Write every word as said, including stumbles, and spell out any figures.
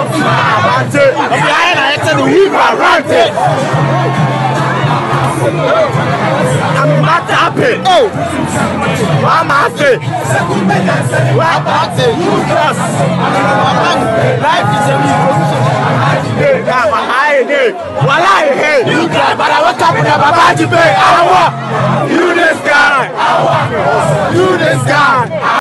Avanti. Behind I said the week avanti. I'm not happy. Oh, I'm happy. I'm happy. Life is a revolution. Walai hey, you guy, but I wake up with a babaji pay. I want you this guy. I want you this guy.